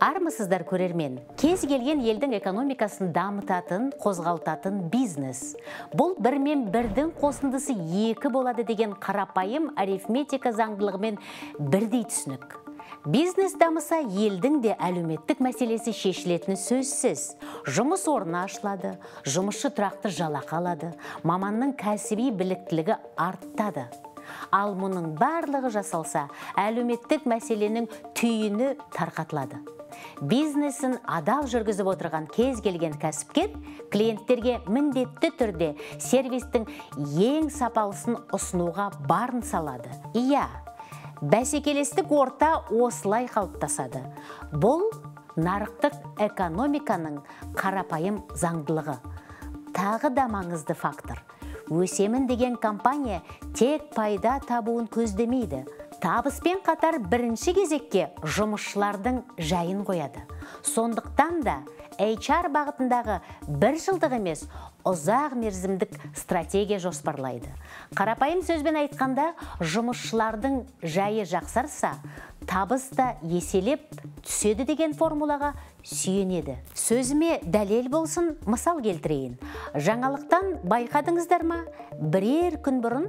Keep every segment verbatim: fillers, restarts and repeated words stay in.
Армысыздар көрермен, кез келген елдің экономикасын дамытатын, қозғалтатын бизнес. Бұл бір мен бірдің қосындысы екі болады деген қарапайым арифметика заңдылығымен бірдей түсінік. Бизнес дамыса, елдің де әлеуметтік мәселесі шешілетіні сөзсіз. Жұмыс орны ашылады, жұмысшы тұрақты жалақы алады, маманның кәсіби біліктілігі артады. Ал мұның барлығы жасалса, әлеуметтік мәселенің түйіні тарқатылады. Бизнесін адал жүргізіп отырған кез келген кәсіпкер клиенттерге міндетті түрде сервистің ең сапалысын ұсынуға барын салады. Иә, бәсекелестік орта осылай қалыптасады. Бұл нарықтық экономиканың қарапайым заңдылығы. Тағы да маңызды фактор. Өсемін деген компания тек пайда табуын көздемейді. Табыспен қатар бірінші кезекке жұмысшылардың жайын қояды. Сондықтан да эйч ар бағытындағы бір жылдық емес, ұзақ мерзімдік стратегия жоспарлайды. Қарапайым сөзбен айтқанда, жұмысшылардың жайы жақсарса, табыс та еселеп түседі деген формулаға сүйенеді. Сөзіме дәлел болсын, мысал келтірейін. Жаңалықтан байқадыңыздар ма? Бірер күн бұрын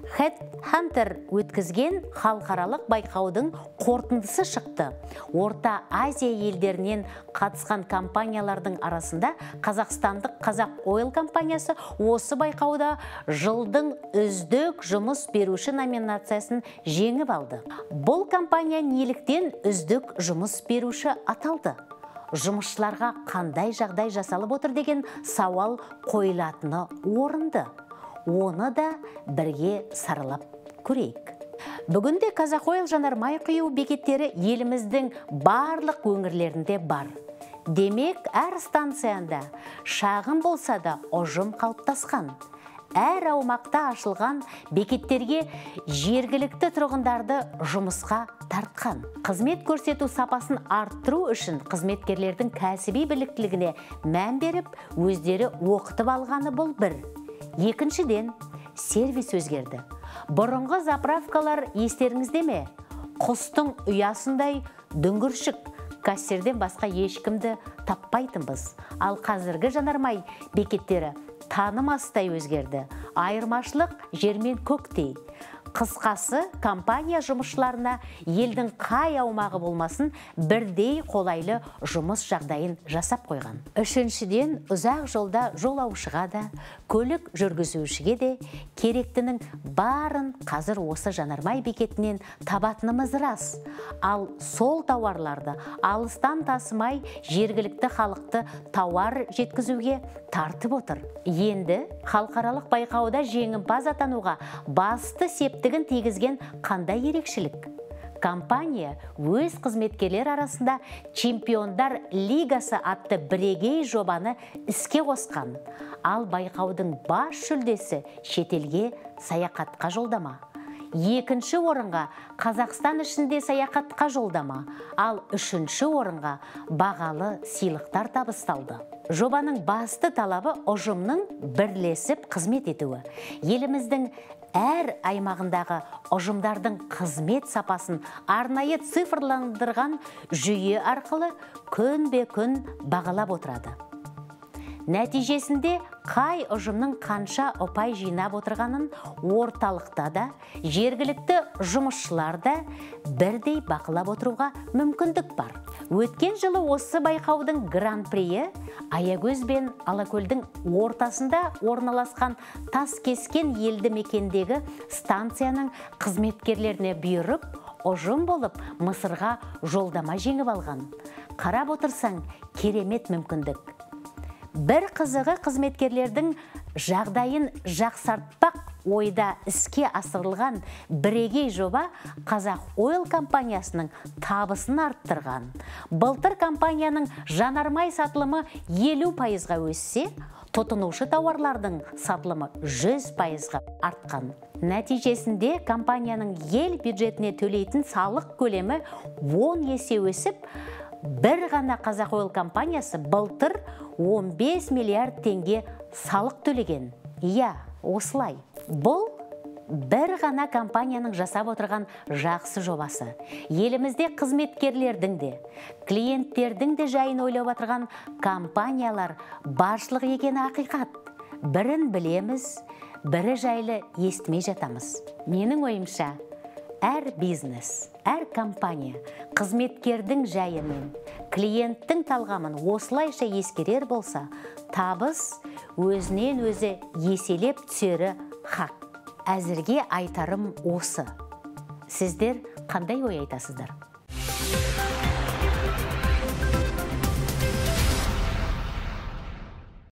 Headhunter өткізген халықаралық байқаудың қорытындысы шықты. Орта Азия елдерінен қатысқан компаниялардың арасында қазақстандық Қазақ Ойл компаниясы осы байқауда жылдың үздік жұмыс беруші номинациясын жеңіп алды. Бұл компания неліктен үздік жұмыс беруші аталды? Жұмысшыларға қандай жағдай жасалып отыр деген сауал қойылатыны орынды. Оны да бірге саралап көрейік. Бүгінде Қазақойл жанармай құю бекеттері еліміздің барлық өңірлерінде бар. Демек, әр станцияда шағын болса да ұжым қалыптасқан. Әр аумақта ашылған бекеттерге жергілікті тұрғындарды жұмысқа тартқан. Қызмет көрсету сапасын арттыру үшін қызметкерлердің кәсіби біліктілігіне мән беріп, өздері оқытып алғаны бұл бір. Екіншіден, сервис өзгерді. Бұрынғы заправкалар естеріңізде ме? Құстың ұясындай дүңгіршік, кассирден басқа ешкімді таппайтынбыз. Ал қазіргі жанармай бекеттері танымастай өзгерді. Айырмашылық жермен көктей. Қысқасы, компания жұмысшыларына елдің қай аумағы болмасын бірдей қолайлы жұмыс жағдайын жасап қойған. Үшіншіден, ұзақ жолда жолаушыға да, көлік жүргізушіге де керектінің барын қазір осы жанармай бекетінен табатынымыз рас. Ал сол тауарларды алыстан тасымай жергілікті халықты тауар жеткізуге тартып отыр. Енді халықаралық байқауда жеңімпаз атануға басты септігін тигізген қандай ерекшелік? Компания өз қызметкерлер арасында Чемпиондар лигасы атты бірегей жобаны іске қосқан. Ал байқаудың бас жүлдесі шетелге саяхатқа жолдама. Екінші орынға Қазақстан ішінде саяхатқа жолдама, ал үшінші орынға бағалы сыйлықтар табысталды. Жобаның басты талабы ұжымның бірлесіп қызмет етуі. Еліміздің әр аймағындағы ұжымдардың қызмет сапасын арнайы цифрландырған жүйе арқылы күнбе-күн бағалап отырады. Нәтижесінде қай ұжымның қанша ұпай жинап отырғанын орталықта да, жергілікті жұмысшылар да бірдей бақылап отыруға мүмкіндік бар. Өткен жылы осы байқаудың гран-приі Аягөз бен Алакөлдің ортасында орналасқан Таскескен елді мекендегі станцияның қызметкерлеріне бұйырып, ұжым болып Мысырға жолдама жеңіп алған. Қарап отырсаң, керемет мүмкіндік. Бір қызығы, қызметкерлердің жағдайын жақсартпақ ойда іске асырылған бірегей жоба Қазақ Ойл компаниясының табысын арттырған. Былтыр компанияның жанармай сатылымы елу пайызға өссе, тұтынушы тауарлардың сатылымы жүз пайызға артқан. Нәтижесінде компанияның ел бюджетіне төлейтін салық көлемі он есе өсіп, бір ғана Қазақ Ойл компаниясы былтыр он бес миллиард теңге салық төлеген. Иә, осылай. Бұл бір ғана компанияның жасап отырған жақсы жобасы. Елімізде қызметкерлердің де, клиенттердің де жайын ойлап отырған компаниялар баршылық екені ақиқат. Бірін білеміз, бірі жайлы естімей жатамыз. Менің ойымша, әр бизнес, әр компания қызметкердің жайымен, клиенттің талғамын осылайша ескерер болса, табыс өзінен өзі еселеп түсері хақ. Әзірге айтарым осы. Сіздер қандай ой айтасыздар?